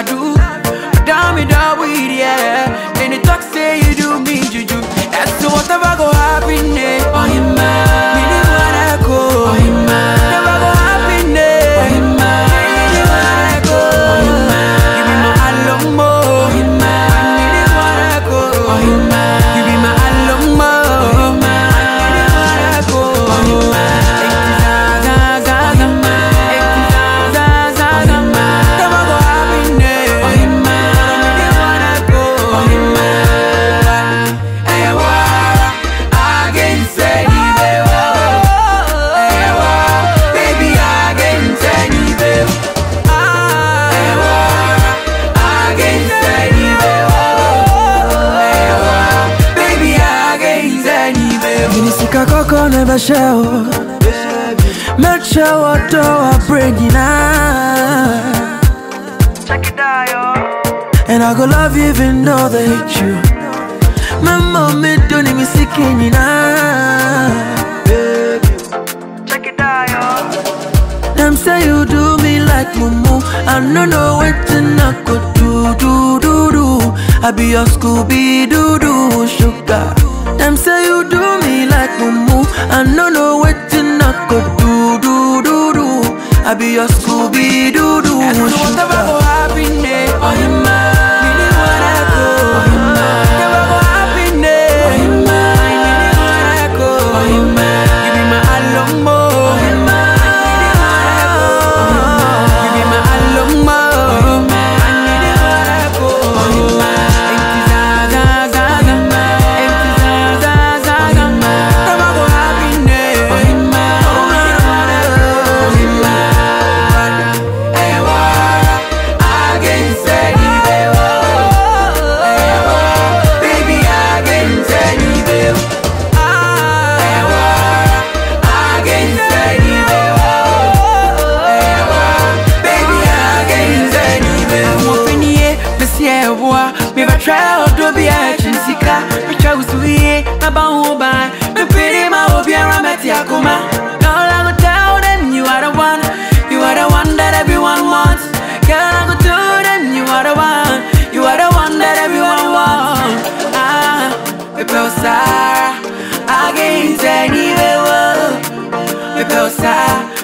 do. Damn it, that weed, yeah. And the talk say you do me juju. That's whatever go happen, eh. Oh, you man, me the one I go. Oh, you man, never go happen, eh. Oh, you man, me the one I go. Oh, you man, you be my alumbo. Oh, you man, me the one I go. Oh, you man, you be my alumbo. Oh, you man, me the one I go. Oh, you man. Koko never show. Make sure what do I bring you now. Check it out, yo. And I go love you even though they hate you. My mommy don't even see you now. Check it out, yo. Them say you do me like mumu. I don't know what to not go do. I be your Scooby-Doo sugar. Them say you do me like mumu. I don't know what to not go do. I be your Scooby-Doo sugar. Whatever go happen, eh. Oh, you man, me the one I go. Oh, you man, never go happen, eh. Oh, you man, me the one I go. Oh, you man, you be my alumbo. Oh, you man, me the one I go. Oh, you man, you be my alumbo. Oh, you man, me the one I go. Oh, you man. Me try to be a chinsika. Me try to see about who buy. Me pretty my hobby and I'm Yakuma. Girl, I go tell them you are the one. You are the one that everyone wants. Girl, I go tell them you are the one. You are the one that everyone wants. Me feel sorry against any way. Me feel sorry.